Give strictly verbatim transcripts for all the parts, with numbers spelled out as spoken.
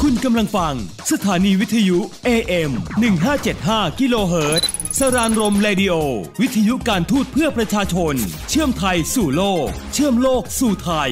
คุณกำลังฟังสถานีวิทยุ เอ เอ็ม หนึ่งห้าเจ็ดห้า กิโลเฮิรตซ์สรานรมเรดิโอวิทยุการทูตเพื่อประชาชนเชื่อมไทยสู่โลกเชื่อมโลกสู่ไทย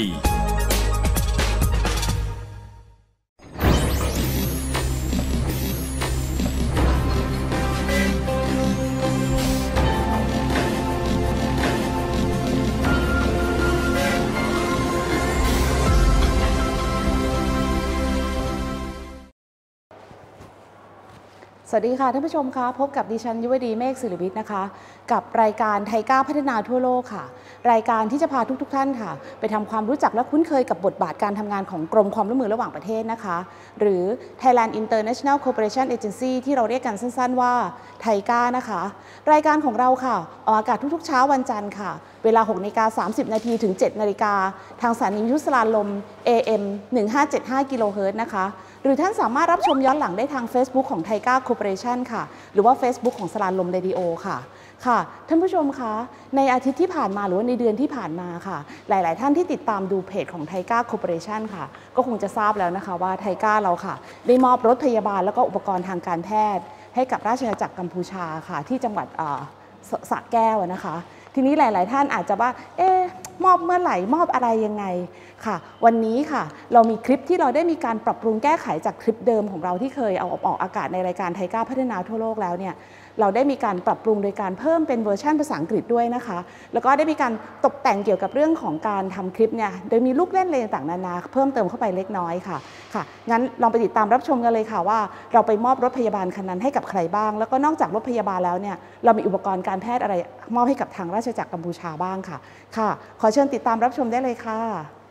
สวัสดีค่ะท่านผู้ชมคะพบกับดิฉันยุวดีเมฆศิริวิทย์นะคะกับรายการไทยก้าวพัฒนาทั่วโลกค่ะรายการที่จะพาทุกๆท่านค่ะไปทำความรู้จักและคุ้นเคยกับบทบาทการทำงานของกรมความร่วมมือระหว่างประเทศนะคะหรือ Thailand International Cooperation Agency ที่เราเรียกกันสั้นๆว่าไทยก้านะคะรายการของเราค่ะออกอากาศทุกๆเช้าวันจันทร์ค่ะเวลา หกนาฬิกาสามสิบนาทีถึง เจ็ดนาฬิกาทางสถานีวิทยุสรานลม เอ เอ็ม หนึ่งห้าเจ็ดห้า กิโลเฮิรตซ์นะคะหรือท่านสามารถรับชมย้อนหลังได้ทาง Facebook ของไทยก้า Corporation ค่ะหรือว่า Facebook ของสรานลมเรดิโอค่ะค่ะท่านผู้ชมคะในอาทิตย์ที่ผ่านมาหรือว่าในเดือนที่ผ่านมาค่ะหลายๆท่านที่ติดตามดูเพจของไทยก้า Corporation ค่ะก็คงจะทราบแล้วนะคะว่าไทยก้าเราค่ะได้มอบรถพยาบาลแล้วก็อุปกรณ์ทางการแพทย์ให้กับราชอาณาจักรกัมพูชาค่ะที่จังหวัดสระแก้วนะคะทีนี้หลายๆท่านอาจจะว่าเอ๊ะมอบเมื่อไหร่มอบอะไรยังไงค่ะวันนี้ค่ะเรามีคลิปที่เราได้มีการปรับปรุงแก้ไขจากคลิปเดิมของเราที่เคยเอาออกอากาศในรายการไทยก้าวพัฒนาทั่วโลกแล้วเนี่ยเราได้มีการปรับปรุงโดยการเพิ่มเป็นเวอร์ชันภาษาอังกฤษด้วยนะคะแล้วก็ได้มีการตกแต่งเกี่ยวกับเรื่องของการทำคลิปเนี่ยโดยมีลูกเล่นอะไรต่างๆนานาเพิ่มเติมเข้าไปเล็กน้อยค่ะค่ะงั้นลองไปติดตามรับชมกันเลยค่ะว่าเราไปมอบรถพยาบาลคันนั้นให้กับใครบ้างแล้วก็นอกจากรถพยาบาลแล้วเนี่ยเรามีอุปกรณ์การแพทย์อะไรมอบให้กับทางราชอาณาจักรกัมพูชาบ้างค่ะค่ะขอเชิญติดตามรับชมได้เลยค่ะ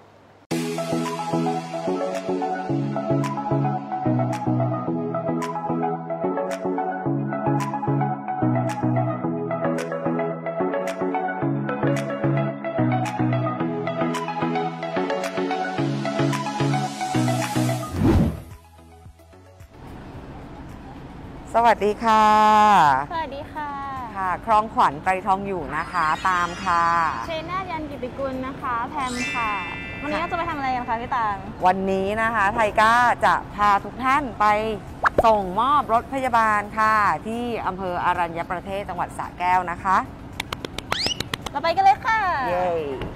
สวัสดีค่ะสวัสดีค่ะค่ะครองขวัญไตรทองอยู่นะคะตามค่ะเชน่ายันกิติกุลนะคะแพมค่ะวันนี้เราจะไปทำอะไรกันคะพี่ตางวันนี้นะคะไทยก้าจะพาทุกท่านไปส่งมอบรถพยาบาลค่ะที่อำเภออารัญญประเทศจังหวัดสระแก้วนะคะเราไปกันเลยค่ะเย้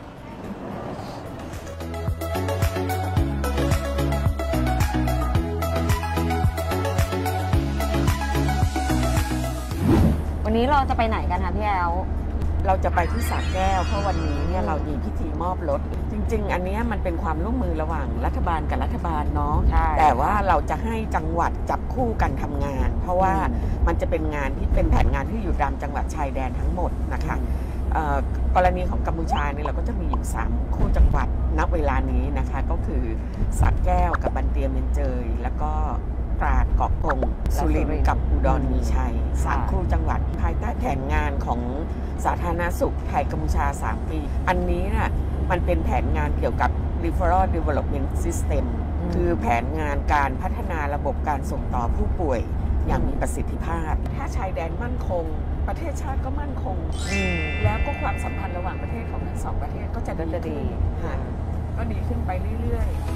วันนี้เราจะไปไหนกันคะพี่แอลเราจะไปที่สระแก้วเพราะวันนี้เนี่ยเรามีพิธีมอบรถจริงๆอันนี้มันเป็นความร่วมมือระหว่างรัฐบาลกับรัฐบาลเนาะแต่ว่าเราจะให้จังหวัดจับคู่กันทำงานเพราะว่ามันจะเป็นงานที่เป็นแผนงานที่อยู่ตามจังหวัดชายแดนทั้งหมดนะคะกรณีของกัมพูชาเนี่ยเราก็จะมีอยู่สามคู่จังหวัดณเวลานี้นะคะก็คือสระแก้วกับบันเตียเมียนเจยแล้วก็ตราดเกาะกงสุรินทร์กับอุดรมีชัยสามคู่จังหวัดภายใต้แผนงานของสาธารณสุขไทยกัมพูชาสามปีอันนี้น่ะมันเป็นแผนงานเกี่ยวกับ Referral Development System คือแผนงานการพัฒนาระบบการส่งต่อผู้ป่วยอย่างมีประสิทธิภาพถ้าชายแดนมั่นคงประเทศชาติก็มั่นคงแล้วก็ความสัมพันธ์ระหว่างประเทศของทั้งสองประเทศก็จะดีดีก็ดีขึ้นไปเรื่อยๆ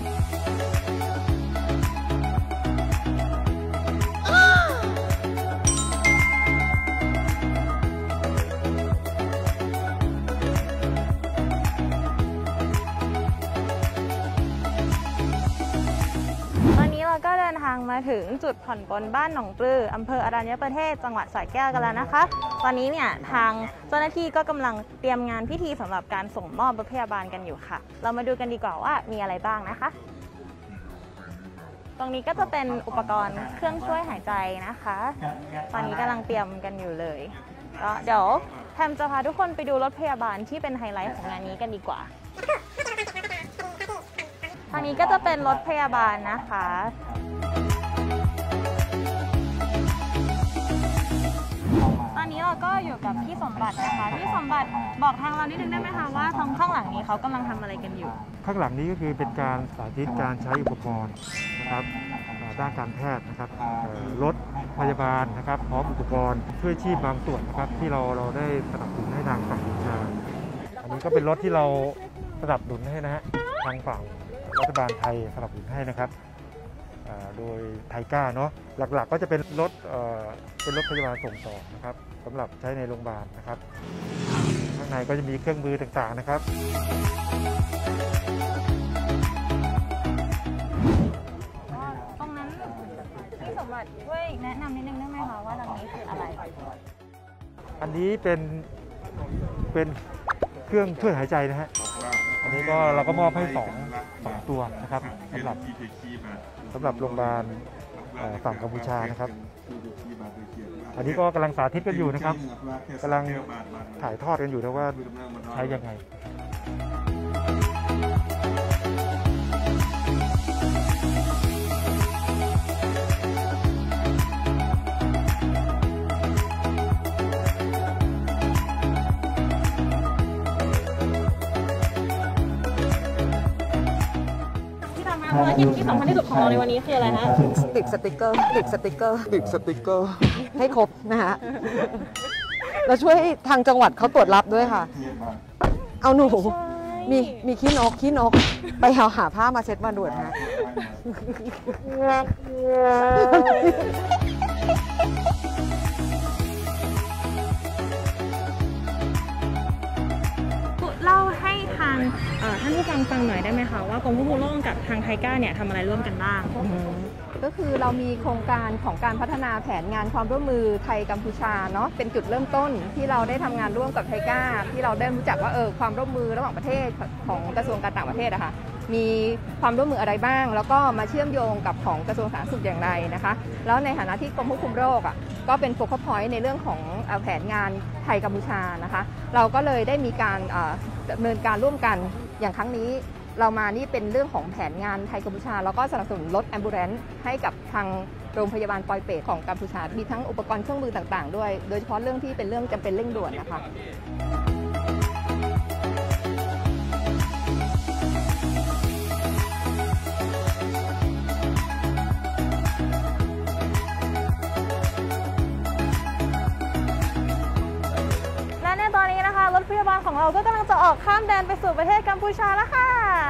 เราก็เดินทางมาถึงจุดผ่อนปลนบ้านหนองปลืออำเภออารัญญประเทศจังหวัดสระแก้วกันแล้วนะคะตอนนี้เนี่ยทางเจ้าหน้าที่ก็กำลังเตรียมงานพิธีสำหรับการส่งมอบรถพยาบาลกันอยู่ค่ะเรามาดูกันดีกว่าว่ามีอะไรบ้างนะคะตรงนี้ก็จะเป็นอุปกรณ์เครื่องช่วยหายใจนะคะตอนนี้กำลังเตรียมกันอยู่เลยก็เดี๋ยวแพมจะพาทุกคนไปดูรถพยาบาลที่เป็นไฮไลท์ของงานนี้กันดีกว่าทางนี้ก็จะเป็นรถพยาบาลนะคะตอนนี้เราก็อยู่กับพี่สมบัตินะคะพี่สมบัติบอกทางเรานิดนึงได้ไหมคะว่าทางข้างหลังนี้เขากำลังทำอะไรกันอยู่ข้างหลังนี้ก็คือเป็นการสาธิตการใช้อุปกรณ์นะครับด้านการแพทย์นะครับรถพยาบาลนะครับพร้อมอุปกรณ์ช่วยชีพบางส่วนนะครับที่เราเราได้สนับสนุนให้ทางฝั่งกัมพูชาอันนี้ก็เป็นรถที่เราสนับสนุนให้นะฮะทางฝั่งรัฐบาลไทยสนับสนุนให้นะครับ เโดยไทก้าเนาะหลักๆก็จะเป็นรถเป็นรถพยาบาลส่งต่อนะครับสำหรับใช้ในโรงพยาบาลนะครับข้างในก็จะมีเครื่องมือต่างๆนะครับตรงนั้นพี่สมบัติช่วยแนะนำนิดนึงได้ไหมคะว่าตรงนี้คืออะไรอันนี้เป็นเป็นเครื่องช่วยหายใจนะฮะอันนี้ก็เราก็มอบให้สองสองตัวนะครับสำหรับสำหรับโรงพยาบาลฝั่งกัมพูชานะครับอันนี้ก็กำลังสาธิตกันอยู่นะครับกำลังถ่ายทอดกันอยู่นะว่าใช้ยังไงภารกิจที่สำคัญที่สุดของเราในวันนี้คืออะไรคะติดสติกเกอร์ติดสติกเกอร์ติดสติกเกอร์ให้ครบนะคะเราช่วยทางจังหวัดเขาตรวจรับด้วยค่ะเอาหนูมีมีขี้นกขี้นกไปหาหาผ้ามาเช็ดมาด่วนฮะเล่าให้ทางท่านผู้ฟังฟังหน่อยได้ไหมคะว่ากรมควบคุมโรคกับทางไทก้าเนี่ยทำอะไรร่วมกันบ้างก็คือเรามีโครงการของการพัฒนาแผนงานความร่วมมือไทยกัมพูชาเนาะเป็นจุดเริ่มต้นที่เราได้ทำงานร่วมกับไทก้าที่เราได้รู้จักว่าเออความร่วมมือระหว่างประเทศของกระทรวงการต่างประเทศอะค่ะมีความร่วมมืออะไรบ้างแล้วก็มาเชื่อมโยงกับของกระทรวงสาธารณสุขอย่างไรนะคะแล้วในฐานะที่กรมควบคุมโรคอ่ะก็เป็นโฟกัสพอยต์ในเรื่องของแผนงานไทยกัมพูชานะคะเราก็เลยได้มีการดำเนินการร่วมกันอย่างครั้งนี้เรามานี่เป็นเรื่องของแผนงานไทยกัมพูชาแล้วก็สนับสนุนรถแอมบูเลนซ์ให้กับทางโรงพยาบาลปอยเปตของกัมพูชามีทั้งอุปกรณ์เครื่องมือต่างๆด้วยโดยเฉพาะเรื่องที่เป็นเรื่องจำเป็นเร่งด่วนนะคะตอนนี้นะคะรถพยาบาลของเราก็กำลังจะออกข้ามแดนไปสู่ประเทศกัมพูชาแล้วค่ะ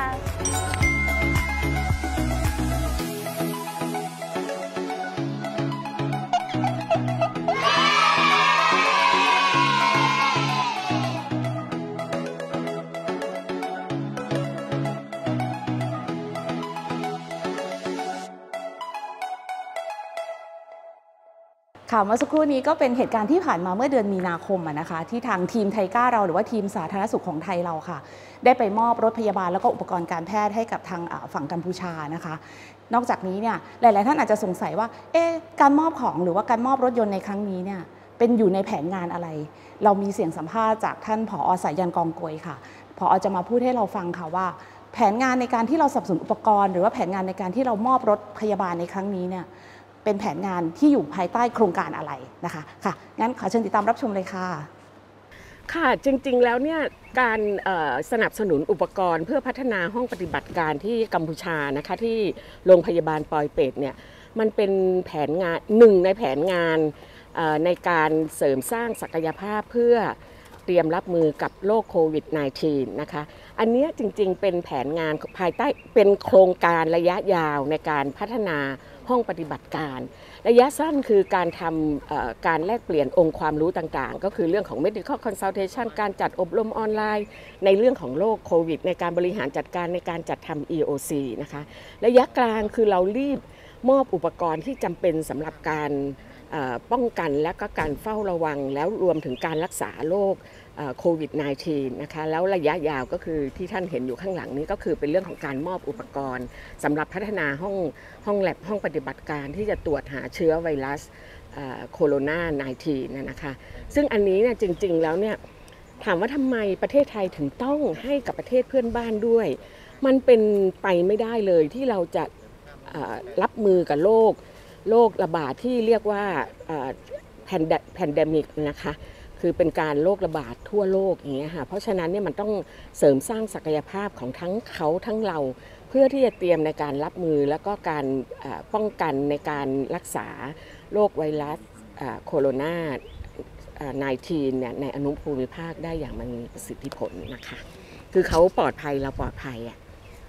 ค่ะเมื่อสักครู่นี้ก็เป็นเหตุการณ์ที่ผ่านมาเมื่อเดือนมีนาคมนะคะที่ทางทีมไทก้าเราหรือว่าทีมสาธารณสุขของไทยเราค่ะได้ไปมอบรถพยาบาลแล้วก็อุปกรณ์การแพทย์ให้กับทางฝั่งกัมพูชานะคะนอกจากนี้เนี่ยหลายๆท่านอาจจะสงสัยว่าเอ๊ะการมอบของหรือว่าการมอบรถยนต์ในครั้งนี้เนี่ยเป็นอยู่ในแผนงานอะไรเรามีเสียงสัมภาษณ์จากท่านผอ.สายันกองโกยค่ะผอ.จะมาพูดให้เราฟังค่ะว่าแผนงานในการที่เราสนับสนุนอุปกรณ์หรือว่าแผนงานในการที่เรามอบรถพยาบาลในครั้งนี้เนี่ยเป็นแผนงานที่อยู่ภายใต้โครงการอะไรนะคะค่ะงั้นขอเชิญติดตามรับชมเลยค่ะค่ะจริงๆแล้วเนี่ยการสนับสนุนอุปกรณ์เพื่อพัฒนาห้องปฏิบัติการที่กัมพูชานะคะที่โรงพยาบาลปอยเปตเนี่ยมันเป็นแผนงานหนึ่งในแผนงานในการเสริมสร้างศักยภาพเพื่อเตรียมรับมือกับโรคโควิด สิบเก้า นะคะอันนี้จริงๆเป็นแผนงานภายใต้เป็นโครงการระยะยาวในการพัฒนาห้องปฏิบัติการระยะสั้นคือการทำการแลกเปลี่ยนองค์ความรู้ต่างๆก็คือเรื่องของ medical consultation การจัดอบรมออนไลน์ในเรื่องของโรคโควิดในการบริหารจัดการในการจัดทำ อี โอ ซี นะคะระยะกลางคือเรารีบมอบอุปกรณ์ที่จำเป็นสำหรับการป้องกันและก็การเฝ้าระวังแล้วรวมถึงการรักษาโรคโควิด สิบเก้า นะคะแล้วระยะยาวก็คือที่ท่านเห็นอยู่ข้างหลังนี้ก็คือเป็นเรื่องของการมอบอุปกรณ์สำหรับพัฒนาห้องห้องแลบห้องปฏิบัติการที่จะตรวจหาเชื้อไวรัสโคโรนา สิบเก้า นะคะซึ่งอันนี้เนี่ยจริงๆแล้วเนี่ยถามว่าทำไมประเทศไทยถึงต้องให้กับประเทศเพื่อนบ้านด้วยมันเป็นไปไม่ได้เลยที่เราจะรับมือกับโรคโรคระบาดที่เรียกว่าแพนเดมิกนะคะคือเป็นการโรคระบาดทั่วโลกอย่างเงี้ยค่ะเพราะฉะนั้นเนี่ยมันต้องเสริมสร้างศักยภาพของทั้งเขาทั้งเราเพื่อที่จะเตรียมในการรับมือแล้วก็การป้องกันในการรักษาโรคไวรัสโคโรนา สิบเก้า เนี่ยในอนุภูมิภาคได้อย่างมีประสิทธิผลนะคะคือเขาปลอดภัยเราปลอดภัยอ่ะ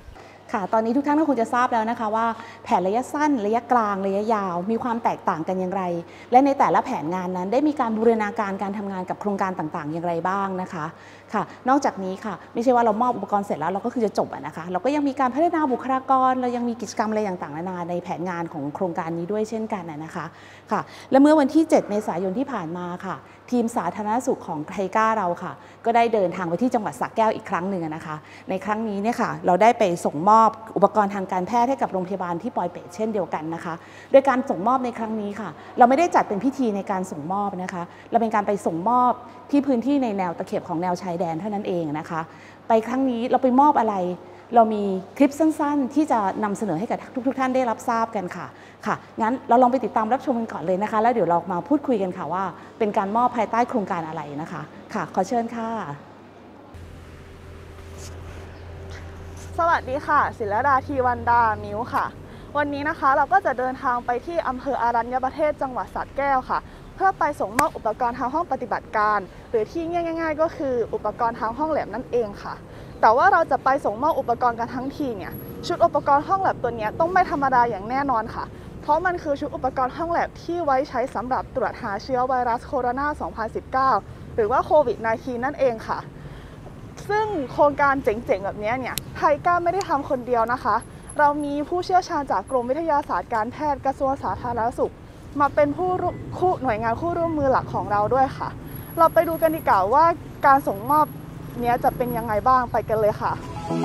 ค่ะตอนนี้ทุกท่านก็คงจะทราบแล้วนะคะว่าแผนระยะสั้นระยะกลางระยะยาวมีความแตกต่างกันอย่างไรและในแต่ละแผนงานนั้นได้มีการบูรณาการการทำงานกับโครงการต่างๆอย่างไรบ้างนะคะค่ะนอกจากนี้ค่ะไม่ใช่ว่าเรามอบอุปกรณ์เสร็จแล้วเราก็คือจะจบนะคะเราก็ยังมีการพัฒนาบุคลากรเรายังมีกิจกรรมอะไรต่างๆนานาในแผนงานของโครงการนี้ด้วยเช่นกันนะคะค่ะและเมื่อวันที่เจ็ดเมษายนที่ผ่านมาค่ะทีมสาธารณสุขของไทก้าเราค่ะก็ได้เดินทางไปที่จังหวัดสระแก้วอีกครั้งหนึ่งนะคะในครั้งนี้เนี่ยค่ะเราได้ไปส่งมอบอุปกรณ์ทางการแพทย์ให้กับโรงพยาบาลที่ปอยเปตเช่นเดียวกันนะคะโดยการส่งมอบในครั้งนี้ค่ะเราไม่ได้จัดเป็นพิธีในการส่งมอบนะคะเราเป็นการไปส่งมอบที่พื้นที่ในแนวตะเข็บของแนวชายแดนเท่านั้นเองนะคะไปครั้งนี้เราไปมอบอะไรเรามีคลิปสั้นๆที่จะนำเสนอให้กับทุกๆท่านได้รับทราบกันค่ะค่ะงั้นเราลองไปติดตามรับชมกันก่อนเลยนะคะแล้วเดี๋ยวเรามาพูดคุยกันค่ะว่าเป็นการมอบภายใต้โครงการอะไรนะคะค่ะขอเชิญค่ะสวัสดีค่ะศิลดาทีวันดามิวค่ะวันนี้นะคะเราก็จะเดินทางไปที่อำเภออารัญญประเทศจังหวัดสระแก้วค่ะเพื่อไปส่งมอบอุปกรณ์ทางห้องปฏิบัติการหรือที่ง่ายๆก็คืออุปกรณ์ทางห้องแลบนั่นเองค่ะแต่ว่าเราจะไปส่งมอบอุปกรณ์กันทั้งทีเนี่ยชุดอุปกรณ์ห้องแลบตัวนี้ต้องไม่ธรรมดาอย่างแน่นอนค่ะเพราะมันคือชุดอุปกรณ์ห้องแลบที่ไว้ใช้สำหรับตรวจหาเชื้อไวรัสโคโรนา สองพันสิบเก้า หรือว่าโควิด สิบเก้า นั่นเองค่ะซึ่งโครงการเจ๋งๆแบบนี้เนี่ยไทก้าไม่ได้ทำคนเดียวนะคะเรามีผู้เชี่ยวชาญจากกรมวิทยาศาสตร์การแพทย์กระทรวงสาธารณสุขมาเป็นผู้คู่หน่วยงานคู่ร่วมมือหลักของเราด้วยค่ะเราไปดูกันดีกว่าว่าการส่งมอบเนี้ยจะเป็นยังไงบ้างไปกันเลยค่ะ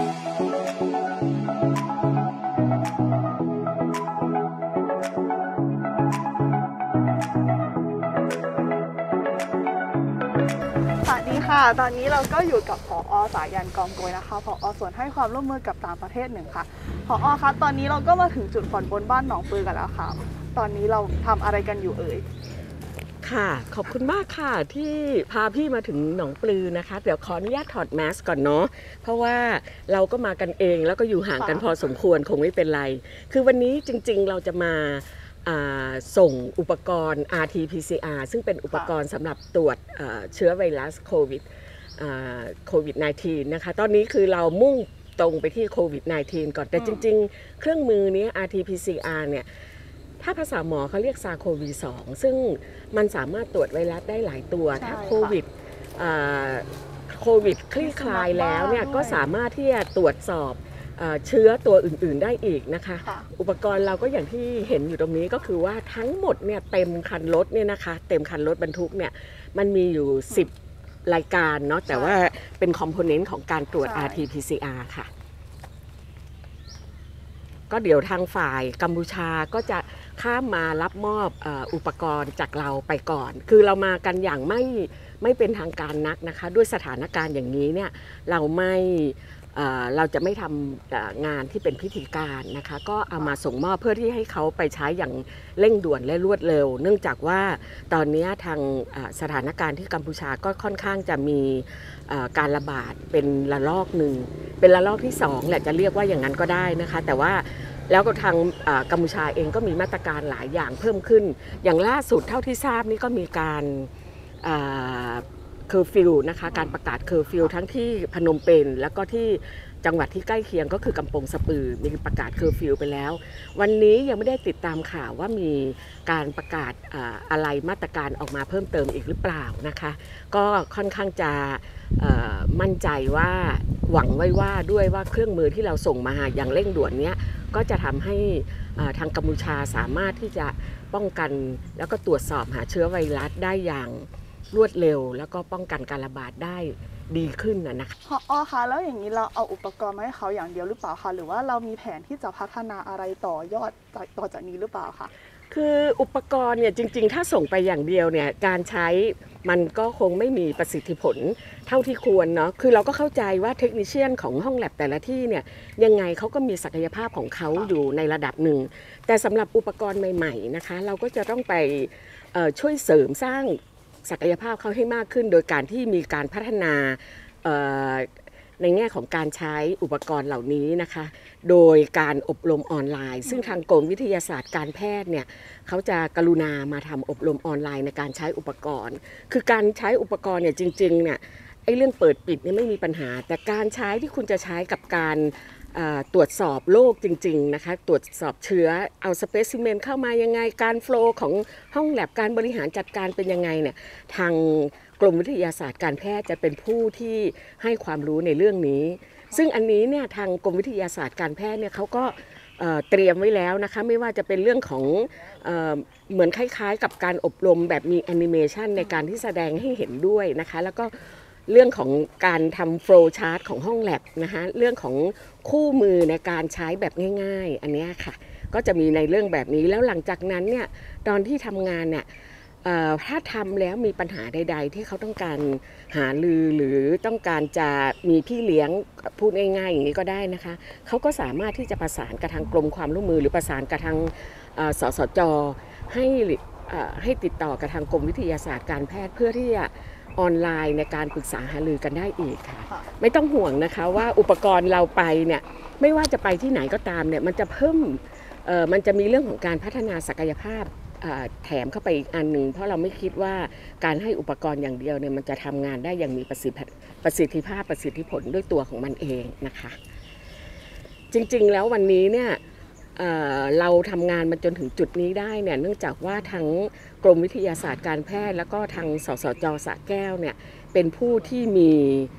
สวัสดีค่ะตอนนี้เราก็อยู่กับผอ.สายันกองโกยนะคะผอ.ส่วนให้ความร่วมมือกับต่างประเทศหนึ่งค่ะผอ.คะตอนนี้เราก็มาถึงจุดผ่อนปลนบ้านหนองปือกันแล้วค่ะตอนนี้เราทำอะไรกันอยู่เอ่ยค่ะขอบคุณมากค่ะที่พาพี่มาถึงหนองปลือนะคะเดี๋ยวขออนุญาตถอดแมสก่อนเนาะเพราะว่าเราก็มากันเองแล้วก็อยู่ห่างกันพอสมควรคงไม่เป็นไรคือวันนี้จริงๆเราจะมาส่งอุปกรณ์ อาร์ ที พี ซี อาร์ ซึ่งเป็นอุปกรณ์สำหรับตรวจเชื้อไวรัสโควิดโควิด สิบเก้า นะคะตอนนี้คือเรามุ่งตรงไปที่โควิด สิบเก้า ก่อนแต่จริงๆเครื่องมือนี้ อาร์ ที พี ซี อาร์ เนี่ยถ้าภาษาหมอเขาเรียกซาโควี สอง ซึ่งมันสามารถตรวจไวรัสได้หลายตัวถ้าโควิดโควิดคลี่คลายแล้วเนี่ยก็สามารถที่จะตรวจสอบเชื้อตัวอื่นๆได้อีกนะคะอุปกรณ์เราก็อย่างที่เห็นอยู่ตรงนี้ก็คือว่าทั้งหมดเนี่ยเต็มคันรถเนี่ยนะคะเต็มคันรถบรรทุกเนี่ยมันมีอยู่สิบรายการเนาะแต่ว่าเป็นคอมโพเนนต์ของการตรวจ อาร์ ที พี ซี อาร์ ค่ะก็เดี๋ยวทางฝ่ายกัมพูชาก็จะข้ามมารับมอบอุปกรณ์จากเราไปก่อนคือเรามากันอย่างไม่ไม่เป็นทางการนักนะคะด้วยสถานการณ์อย่างนี้เนี่ยเราไม่เราจะไม่ทำงานที่เป็นพิธีการนะคะก็เอามาส่งมอบเพื่อที่ให้เขาไปใช้อย่างเร่งด่วนและรวดเร็วเนื่องจากว่าตอนนี้ทางสถานการณ์ที่กัมพูชาก็ค่อนข้างจะมีการระบาดเป็นระลอกหนึ่งเป็นระลอกที่สองแหละจะเรียกว่าอย่างนั้นก็ได้นะคะแต่ว่าแล้วก็ทางกัมพูชาเองก็มีมาตรการหลายอย่างเพิ่มขึ้นอย่างล่าสุดเท่าที่ทราบนี่ก็มีการเคอร์ฟิวนะคะการประกาศเคอร์ฟิวทั้งที่พนมเปญแล้วก็ที่จังหวัดที่ใกล้เคียงก็คือกำปงสะปือมีประกาศเคอร์ฟิวไปแล้ววันนี้ยังไม่ได้ติดตามข่าวว่ามีการประกาศอะไรมาตรการออกมาเพิ่มเติมอีกหรือเปล่านะคะก็ค่อนข้างจะมั่นใจว่าหวังไว้ว่าด้วยว่าเครื่องมือที่เราส่งมาอย่างเร่งด่วนนี้ก็จะทำให้ทางกัมพูชาสามารถที่จะป้องกันแล้วก็ตรวจสอบหาเชื้อไวรัสได้อย่างรวดเร็วแล้วก็ป้องกันการระบาดได้ดีขึ้นนะนะคะผอ.คะแล้วอย่างนี้เราเอาอุปกรณ์มาให้เขาอย่างเดียวหรือเปล่าคะหรือว่าเรามีแผนที่จะพัฒนาอะไรต่อยอดต่อจากนี้หรือเปล่าคะคืออุปกรณ์เนี่ยจริงๆถ้าส่งไปอย่างเดียวเนี่ยการใช้มันก็คงไม่มีประสิทธิผลเท่าที่ควรเนาะคือเราก็เข้าใจว่าเทคนิคเชียนของห้องแลบแต่ละที่เนี่ยยังไงเขาก็มีศักยภาพของเขาอยู่ในระดับหนึ่งแต่สำหรับอุปกรณ์ใหม่ๆนะคะเราก็จะต้องไปช่วยเสริมสร้างศักยภาพเขาให้มากขึ้นโดยการที่มีการพัฒนาในแง่ของการใช้อุปกรณ์เหล่านี้นะคะโดยการอบรมออนไลน์ซึ่งทางกรมวิทยาศาสตร์การแพทย์เนี่ยเขาจะกรุณามาทำอบรมออนไลน์ในการใช้อุปกรณ์คือการใช้อุปกรณ์เนี่ยจริงๆเนี่ยไอ้เรื่องเปิดปิดเนี่ยไม่มีปัญหาแต่การใช้ที่คุณจะใช้กับการตรวจสอบโรคจริงๆนะคะตรวจสอบเชื้อเอาสเปซิเมนเข้ามายังไงการโฟลว์ของห้องแลบการบริหารจัดการเป็นยังไงเนี่ยทางกรมวิทยาศาสตร์การแพทย์จะเป็นผู้ที่ให้ความรู้ในเรื่องนี้ซึ่งอันนี้เนี่ยทางกรมวิทยาศาสตร์การแพทย์เนี่ยเขาก็เตรียมไว้แล้วนะคะไม่ว่าจะเป็นเรื่องของเอ่อเหมือนคล้ายๆกับการอบรมแบบมีแอนิเมชันในการที่แสดงให้เห็นด้วยนะคะแล้วก็เรื่องของการทำโฟลว์ชาร์ตของห้องแลบนะคะเรื่องของคู่มือในการใช้แบบง่ายๆอันนี้ค่ะก็จะมีในเรื่องแบบนี้แล้วหลังจากนั้นเนี่ยตอนที่ทำงานเนี่ยถ้าทำแล้วมีปัญหาใดๆที่เขาต้องการหาลือหรือต้องการจะมีพี่เลี้ยงพูดง่ายๆอย่างนี้ก็ได้นะคะเขาก็สามารถที่จะประสานกับทางกรมความร่วมมือหรือประสานกับทางสสจให้ให้ติดต่อกับทางกรมวิทยาศาสตร์การแพทย์เพื่อที่จะออนไลน์ในการปรึกษาหารือกันได้อีกค่ะไม่ต้องห่วงนะคะว่าอุปกรณ์เราไปเนี่ยไม่ว่าจะไปที่ไหนก็ตามเนี่ยมันจะเพิ่มมันจะมีเรื่องของการพัฒนาศักยภาพแถมเข้าไปอีกอันหนึ่งเพราะเราไม่คิดว่าการให้อุปกรณ์อย่างเดียวเนี่ยมันจะทำงานได้อย่างมีประสิทธิประสิทธิภาพประสิทธิผลด้วยตัวของมันเองนะคะจริงๆแล้ววันนี้เนี่ยเอ่อเราทำงานมาจนถึงจุดนี้ได้เนี่ยเนื่องจากว่าทั้งกรมวิทยาศาสตร์การแพทย์แล้วก็ทางสสจ.สระแก้วเนี่ยเป็นผู้ที่มี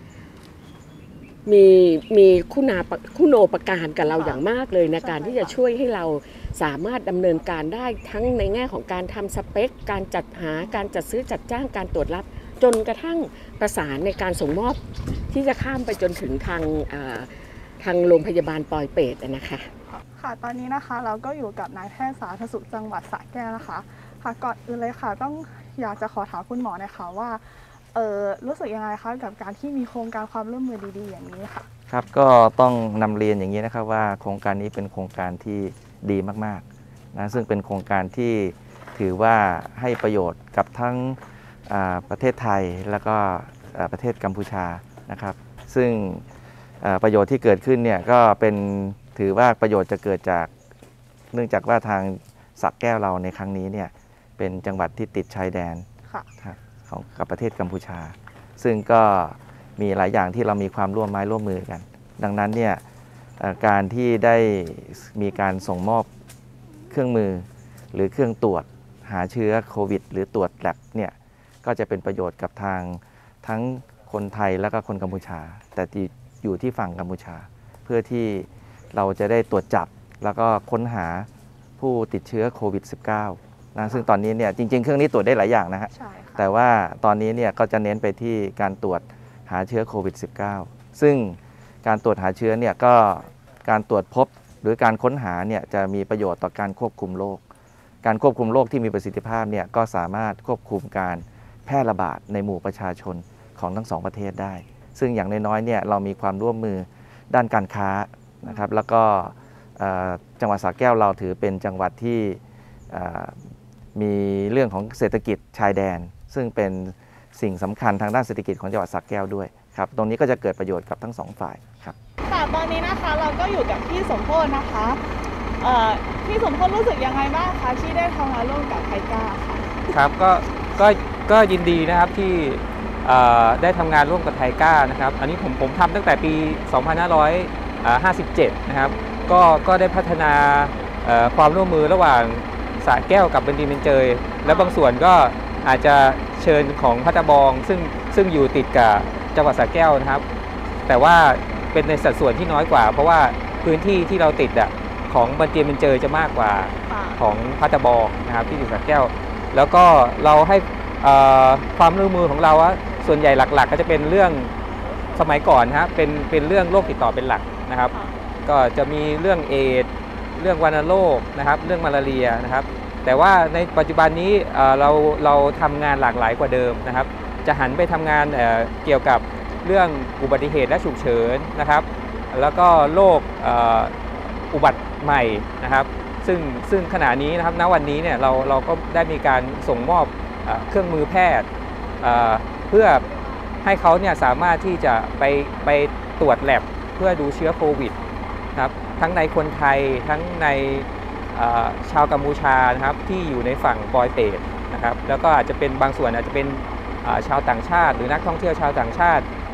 มีมีคุณาคุณโอปการกับเราอย่างมากเลยในการที่จะช่วยให้เราสามารถดำเนินการได้ทั้งในแง่ของการทำสเปคการจัดหาการจัดซื้อจัดจ้างการตรวจรับจนกระทั่งประสานในการส่งมอบที่จะข้ามไปจนถึงทางทางโรงพยาบาลปอยเปตนะคะค่ะตอนนี้นะคะเราก็อยู่กับนายแพทย์สาธารณสุขจังหวัดสระแก้วนะคะค่ะก่อนอื่นเลยค่ะต้องอยากจะขอถามคุณหมอหน่อยค่ะว่าเออรู้สึกยังไงคะกับการที่มีโครงการความร่วมมือดีๆอย่างนี้ค่ะครับก็ต้องนำเรียนอย่างนี้นะครับว่าโครงการนี้เป็นโครงการที่ดีมากๆนะซึ่งเป็นโครงการที่ถือว่าให้ประโยชน์กับทั้งประเทศไทยแล้วก็ประเทศกัมพูชานะครับซึ่งประโยชน์ที่เกิดขึ้นเนี่ยก็เป็นถือว่าประโยชน์จะเกิดจากเนื่องจากว่าทางสระแก้วเราในครั้งนี้เนี่ยเป็นจังหวัดที่ติดชายแดนของกับประเทศกัมพูชาซึ่งก็มีหลายอย่างที่เรามีความร่วมไม้ร่วมมือกันดังนั้นเนี่ยการที่ได้มีการส่งมอบเครื่องมือหรือเครื่องตรวจหาเชื้อโควิดหรือตรวจแลบเนี่ยก็จะเป็นประโยชน์กับทางทั้งคนไทยและก็คนกัมพูชาแต่อยู่ที่ฝั่งกัมพูชาเพื่อที่เราจะได้ตรวจจับแล้วก็ค้นหาผู้ติดเชื้อโควิด สิบเก้า นะซึ่งตอนนี้เนี่ยจริงๆเครื่องนี้ตรวจได้หลายอย่างนะฮะแต่ว่าตอนนี้เนี่ยก็จะเน้นไปที่การตรวจหาเชื้อโควิด สิบเก้า ซึ่งการตรวจหาเชื้อเนี่ยก็การตรวจพบหรือการค้นหาเนี่ยจะมีประโยชน์ต่อการควบคุมโรคการควบคุมโรคที่มีประสิทธิภาพเนี่ยก็สามารถควบคุมการแพร่ระบาดในหมู่ประชาชนของทั้งสองประเทศได้ซึ่งอย่างน้อยๆเนี่ยเรามีความร่วมมือด้านการค้านะครับแล้วก็จังหวัดสระแก้วเราถือเป็นจังหวัดที่มีเรื่องของเศรษฐกิจชายแดนซึ่งเป็นสิ่งสำคัญทางด้านเศรษฐกิจของจังหวัดสระแก้วด้วยครับตรงนี้ก็จะเกิดประโยชน์กับทั้งสองฝ่ายครับค่ะตอนนี้นะคะเราก็อยู่กับพี่สมโพธนะคะพี่สมโพธรู้สึกยังไงบ้างคะที่ได้ทำงานร่วมกับไทก้าค่ะครับก็ก็ก็ยินดีนะครับที่ได้ทำงานร่วมกับไทก้านะครับอันนี้ผมผมทำตั้งแต่ปีสองพันห้าร้อยห้าสิบเจ็ดนะครับก็ก็ได้พัฒนาความร่วมมือระหว่างสระแก้วกับบันดีเมนเจยและบางส่วนก็อาจจะเชิญของพัทบองซึ่งซึ่งอยู่ติดกับจังหวัดสระแก้วนะครับแต่ว่าเป็นในสัดส่วนที่น้อยกว่าเพราะว่าพื้นที่ที่เราติดอ่ะของบันดีเมนเจยจะมากกว่าของพัทบองนะครับที่อยู่สระแก้วแล้วก็เราให้ความร่วมมือของเราส่วนใหญ่หลักๆก็จะเป็นเรื่องสมัยก่อนนะครับเป็นเป็นเรื่องโรคติดต่อเป็นหลักนะครับก็จะมีเรื่องเอดส์เรื่องวัณโรคนะครับเรื่องมาลาเรียนะครับแต่ว่าในปัจจุบันนี้เราเราทำงานหลากหลายกว่าเดิมนะครับจะหันไปทำงานเกี่ยวกับเรื่องอุบัติเหตุและฉุกเฉินนะครับแล้วก็โรคอุบัติใหม่นะครับซึ่งซึ่งขณะนี้นะครับณวันนี้เนี่ยเราเราก็ได้มีการส่งมอบเครื่องมือแพทย์เพื่อให้เขาเนี่ยสามารถที่จะไปไปตรวจแลบเพื่อดูเชื้อโควิดนะครับทั้งในคนไทยทั้งในชาวกัมพูชานะครับที่อยู่ในฝั่งปอยเปตนะครับแล้วก็อาจจะเป็นบางส่วนอาจจะเป็นชาวต่างชาติหรือนักท่องเที่ยวชาวต่างชาติ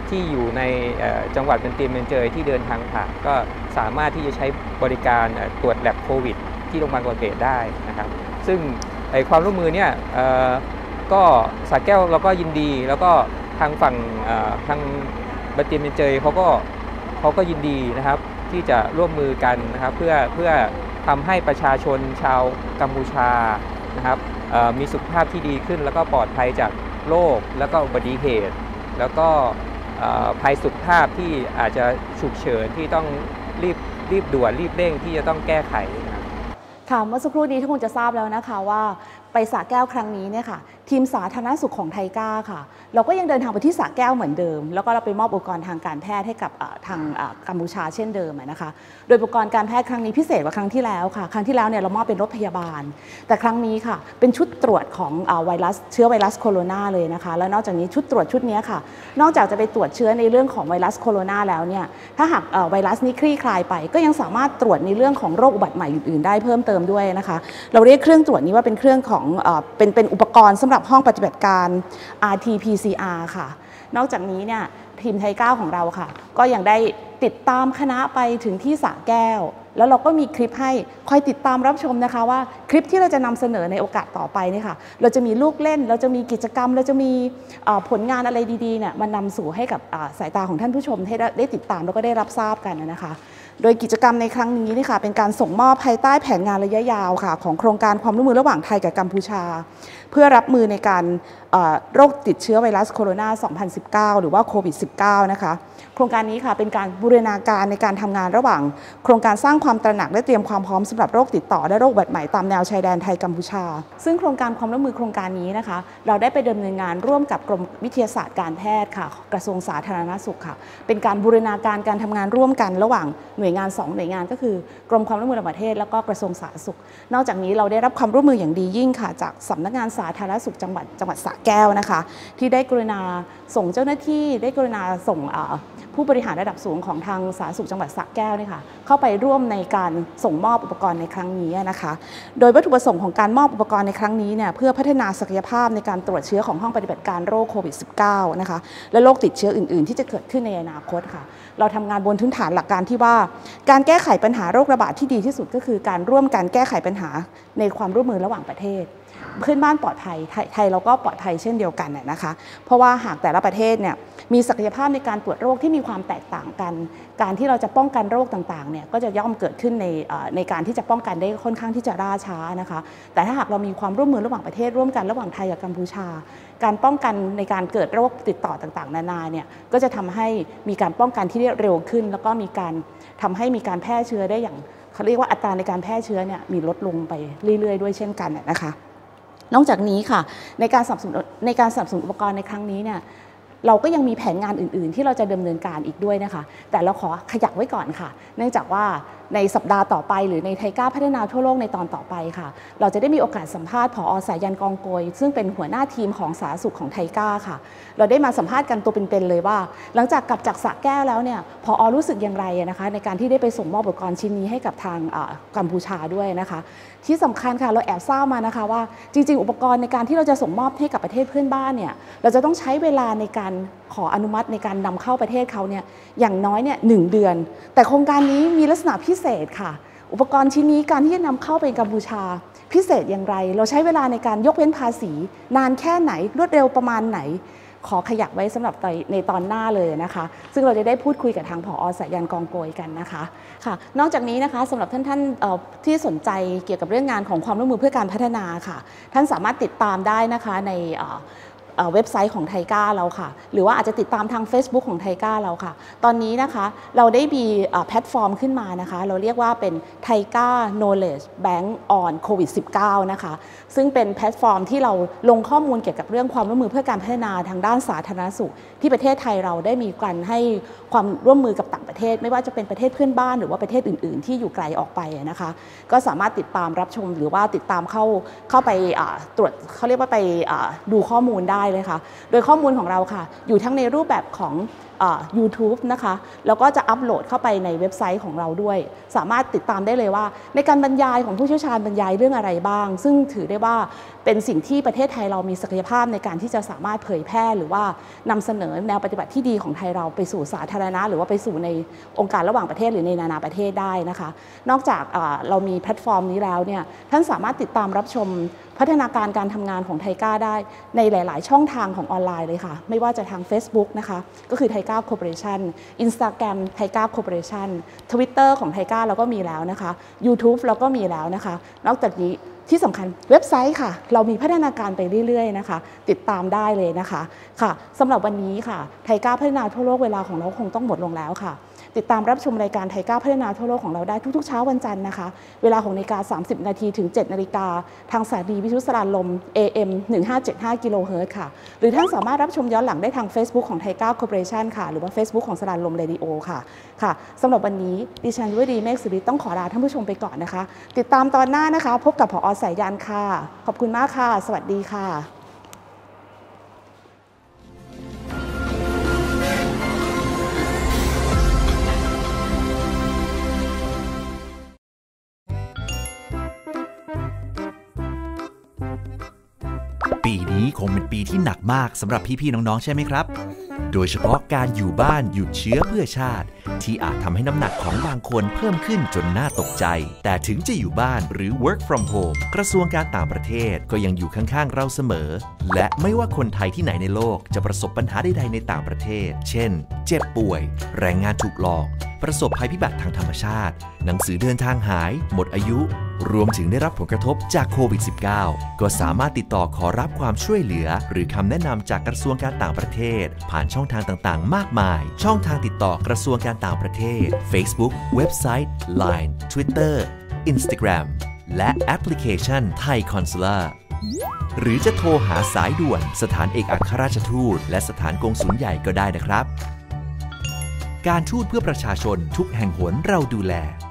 ที่อยู่ในจังหวัดเป็นเตียนเป็นเจยที่เดินทางผ่านก็สามารถที่จะใช้บริการตรวจแลบโควิดที่โรงพยาบาลเกษตรได้นะครับซึ่งความร่วมมือเนี่ยก็สระแก้วเราก็ยินดีแล้วก็ทางฝั่งทางบันเตียนเป็นเจยเขาก็เขาก็ยินดีนะครับที่จะร่วมมือกันนะครับเพื่อเพื่อทำให้ประชาชนชาวกัมพูชานะครับมีสุขภาพที่ดีขึ้นแล้วก็ปลอดภัยจากโรคแล้วก็อุบัติเหตุแล้วก็ภัยสุขภาพที่อาจจะฉุกเฉินที่ต้องรีบรีบด่วนรีบเร่งที่จะต้องแก้ไขค่ะเมื่อสักครู่นี้ทุกคนจะทราบแล้วนะคะว่าไปสระแก้วครั้งนี้เนี่ยค่ะทีมสาธารณสุขของไทก้าค่ะเราก็ยังเดินทางไปที่สระแก้วเหมือนเดิมแล้วก็เราไปมอบอุปกรณ์ทางการแพทย์ให้กับทางกัมพูชาเช่นเดิมนะคะโดยอุปกรณ์การแพทย์ครั้งนี้พิเศษกว่าครั้งที่แล้วค่ะครั้งที่แล้วเนี่ยเรามอบเป็นรถพยาบาลแต่ครั้งนี้ค่ะเป็นชุดตรวจของไวรัสเชื้อไวรัสโคโรนาเลยนะคะแล้วนอกจากนี้ชุดตรวจชุดนี้ค่ะนอกจากจะไปตรวจเชื้อในเรื่องของไวรัสโคโรนาแล้วเนี่ยถ้าหากไวรัสนี้คลี่คลายไปก็ยังสามารถตรวจในเรื่องของโรคอุบัติใหม่อื่นๆได้เพิ่มเติมด้วยนะคะเราเรียกเครื่องตรวจนี้ว่าเป็นเครื่องของเป็นเป็นอุปกรณ์สำหรับห้องปฏิบัติการ อาร์ ที พี ซี อาร์ ค่ะนอกจากนี้เนี่ยทีมไทก้าของเราค่ะก็ยังได้ติดตามคณะไปถึงที่สระแก้วแล้วเราก็มีคลิปให้คอยติดตามรับชมนะคะว่าคลิปที่เราจะนำเสนอในโอกาสต่อไปนี่ค่ะเราจะมีลูกเล่นเราจะมีกิจกรรมเราจะมีผลงานอะไรดีๆเนี่ยมานำสู่ให้กับสายตาของท่านผู้ชมให้ได้ติดตามแล้วก็ได้รับทราบกันนะคะโดยกิจกรรมในครั้งนี้นี่ค่ะเป็นการส่งมอบภายใต้แผนงานระยะยาวค่ะของโครงการความร่วมมือระหว่างไทยกับกัมพูชาเพื่อรับมือในการโรคติดเชื้อไวรัสโคโรนา สองพันสิบเก้า หรือว่าโควิด สิบเก้า นะคะโครงการนี้ค่ะเป็นการบูรณาการในการทำงานระหว่างโครงการสร้างความตระหนักและเตรียมความพร้อมสำหรับโรคติดต่อและโรคอุบัติใหม่ตามแนวชายแดนไทยกัมพูชาซึ่งโครงการความร่วมมือโครงการนี้นะคะเราได้ไปดำเนินงานร่วมกับกรมวิทยาศาสตร์การแพทย์ค่ะกระทรวงสาธารณสุขค่ะเป็นการบูรณาการการทำงานร่วมกันระหว่างหน่วยงานสองหน่วยงานก็คือกรมความร่วมมือระหว่างประเทศแล้วก็กระทรวงสาธารณสุขนอกจากนี้เราได้รับความร่วมมืออย่างดียิ่งค่ะจากสำนักงานสาธารณสุขจังหวัดจังหวัดสระแก้วนะคะที่ได้กรุณาส่งเจ้าหน้าที่ได้กรุณาส่งผู้บริหารระดับสูงของทางสาธารณสุขจังหวัดสระแก้วนี่ค่ะเข้าไปร่วมในการส่งมอบอุปกรณ์ในครั้งนี้นะคะโดยวัตถุประสงค์ของการมอบอุปกรณ์ในครั้งนี้เนี่ยเพื่อพัฒนาศักยภาพในการตรวจเชื้อของห้องปฏิบัติการโรคโควิด สิบเก้า นะคะและโรคติดเชื้ออื่นๆที่จะเกิดขึ้นในอนาคตค่ะเราทำงานบนพื้นฐานหลักการที่ว่าการแก้ไขปัญหาโรคระบาดที่ดีที่สุดก็คือการร่วมกันแก้ไขปัญหาในความร่วมมือระหว่างประเทศเพื่อนบ้านปลอดภัยไทยเราก็ปลอดภัยเช่นเดียวกันนะคะเพราะว่าหากแต่ละประเทศเนี่ยมีศักยภาพในการตรวจโรคที่มีความแตกต่างกันการที่เราจะป้องกันโรคต่างๆเนี่ยก็จะย่อมเกิดขึ้นในในการที่จะป้องกันได้ค่อนข้างที่จะล่าช้านะคะแต่ถ้าหากเรามีความร่วมมือระหว่างประเทศร่วมกันระหว่างไทยกับกัมพูชาการป้องกันในการเกิดโรคติดต่อต่างๆนานาเนี่ยก็จะทำให้มีการป้องกันที่เร็วขึ้นแล้วก็มีการทำให้มีการแพร่เชื้อได้อย่างเขาเรียกว่าอัตราในการแพร่เชื้อเนี่ยมีลดลงไปเรื่อยๆด้วยเช่นกันนะคะนอกจากนี้ค่ะในการสนับสนุนในการสนับสนุนอุปกรณ์ในครั้งนี้เนี่ยเราก็ยังมีแผนงานอื่นๆที่เราจะดำเนินการอีกด้วยนะคะแต่เราขอขยับไว้ก่อนค่ะเนื่องจากว่าในสัปดาห์ต่อไปหรือในไทก้าพัฒนาทั่วโลกในตอนต่อไปค่ะเราจะได้มีโอกาสสัมภาษณ์ผอ.สายันกองโกยซึ่งเป็นหัวหน้าทีมของสาธารณสุขของไทก้าค่ะเราได้มาสัมภาษณ์กันตัวเป็นๆเลยว่าหลังจากกลับจากสระแก้วแล้วเนี่ยผอ.รู้สึกอย่างไรนะคะในการที่ได้ไปส่งมอบอุปกรณ์ชิ้นนี้ให้กับทางกัมพูชาด้วยนะคะที่สำคัญค่ะเราแอบทราบมานะคะว่าจริงๆอุปกรณ์ในการที่เราจะส่งมอบให้กับประเทศเพื่อนบ้านเนี่ยเราจะต้องใช้เวลาในการขออนุมัติในการนำเข้าประเทศเขาเนี่ยอย่างน้อยเนี่ยหนึ่งเดือนแต่โครงการนี้มีลักษณะพิเศษค่ะอุปกรณ์ชิ้นนี้การที่จะนำเข้าไปกัมพูชาพิเศษอย่างไรเราใช้เวลาในการยกเว้นภาษีนานแค่ไหนรวดเร็วประมาณไหนขอขยับไว้สำหรับในตอนหน้าเลยนะคะซึ่งเราจะได้พูดคุยกับทางผอ.สายันกองโกยกันนะคะค่ะนอกจากนี้นะคะสำหรับท่านท่านที่สนใจเกี่ยวกับเรื่องงานของความร่วมมือเพื่อการพัฒนาค่ะท่านสามารถติดตามได้นะคะในเว็บไซต์ของไทก้าเราค่ะหรือว่าอาจจะติดตามทาง Facebook ของไทก้าเราค่ะตอนนี้นะคะเราได้มีแพลตฟอร์มขึ้นมานะคะเราเรียกว่าเป็นไทก้า Knowledge Bank on โควิด สิบเก้า นะคะซึ่งเป็นแพลตฟอร์มที่เราลงข้อมูลเกี่ยวกับเรื่องความร่วมมือเพื่อการพัฒนาทางด้านสาธารณสุขที่ประเทศไทยเราได้มีการให้ความร่วมมือกับต่างประเทศไม่ว่าจะเป็นประเทศเพื่อนบ้านหรือว่าประเทศอื่นๆที่อยู่ไกลออกไปนะคะก็สามารถติดตามรับชมหรือว่าติดตามเข้าเข้าไปตรวจเขาเรียกว่าไปดูข้อมูลได้เลยค่ะโดยข้อมูลของเราค่ะอยู่ทั้งในรูปแบบของยูทูบนะคะแล้วก็จะอัปโหลดเข้าไปในเว็บไซต์ของเราด้วยสามารถติดตามได้เลยว่าในการบรรยายของผู้เชี่ยวชาญบรรยายเรื่องอะไรบ้างซึ่งถือได้ว่าเป็นสิ่งที่ประเทศไทยเรามีศักยภาพในการที่จะสามารถเผยแพร่หรือว่านำเสนอแนวปฏิบัติที่ดีของไทยเราไปสู่สาธารณะหรือว่าไปสู่ในองค์การระหว่างประเทศหรือในนานาประเทศได้นะคะนอกจากเรามีแพลตฟอร์มนี้แล้วเนี่ยท่านสามารถติดตามรับชมพัฒนาการการทำงานของไทก้าได้ในหลายๆช่องทางของออนไลน์เลยค่ะไม่ว่าจะทาง Facebook นะคะก็คือไทก้าคอร์ปอเรชั่น Instagram ไทก้าคอร์ปอเรชั่น Twitter ของไทก้าเราก็มีแล้วนะคะ YouTube เราก็มีแล้วนะคะนอกจากนี้ที่สำคัญเว็บไซต์ค่ะเรามีพัฒนาการไปเรื่อยๆนะคะติดตามได้เลยนะคะค่ะสำหรับวันนี้ค่ะไทก้าพัฒนาทั่วโลกเวลาของเราคงต้องหมดลงแล้วค่ะติดตามรับชมรายการไทก้าพัฒนาทั่วโลกของเราได้ทุกๆเช้าวันจันทร์นะคะเวลาหกนาฬิกาสามสิบนาทีถึงเจ็ดนาฬิกาทางสถานีวิทยุสรานลม เอ เอ็ม หนึ่งห้าเจ็ดห้า กิโลเฮิรตซ์ค่ะหรือท่านสามารถรับชมย้อนหลังได้ทาง Facebook ของไทก้าคอร์ปอเรชั่นค่ะหรือว่า Facebook ของสรานลมเรดิโอค่ะค่ะสำหรับวันนี้ดิฉันยุวดีเมฆสุริต้องขอลาท่านผู้ชมไปก่อนนะคะติดตามตอนหน้านะคะพบกับผอ.สายยานค่ะขอบคุณมากค่ะสวัสดีค่ะปีนี้คงเป็นปีที่หนักมากสำหรับพี่ๆน้องๆใช่ไหมครับโดยเฉพาะการอยู่บ้านหยุดเชื้อเพื่อชาติที่อาจทำให้น้ำหนักของบางคนเพิ่มขึ้นจนน่าตกใจแต่ถึงจะอยู่บ้านหรือ work from home กระทรวงการต่างประเทศก็ยังอยู่ข้างๆเราเสมอและไม่ว่าคนไทยที่ไหนในโลกจะประสบปัญหาใดๆในต่างประเทศเช่นเจ็บป่วยแรงงานถูกหลอกประสบภัยพิบัติทางธรรมชาติหนังสือเดินทางหายหมดอายุรวมถึงได้รับผลกระทบจากโควิด สิบเก้า ก็สามารถติดต่อขอรับความช่วยเหลือหรือคำแนะนำจากกระทรวงการต่างประเทศผ่านช่องทางต่างๆมากมายช่องทางติดต่อกระทรวงการต่างประเทศ Facebook เว็บไซต์ ไลน์ Twitter Instagram และแอปพลิเคชันไทยคอนซูล่าหรือจะโทรหาสายด่วนสถานเอกอัครราชทูตและสถานกงสุลใหญ่ก็ได้นะครับการทูตเพื่อประชาชนทุกแห่งหนเราดูแล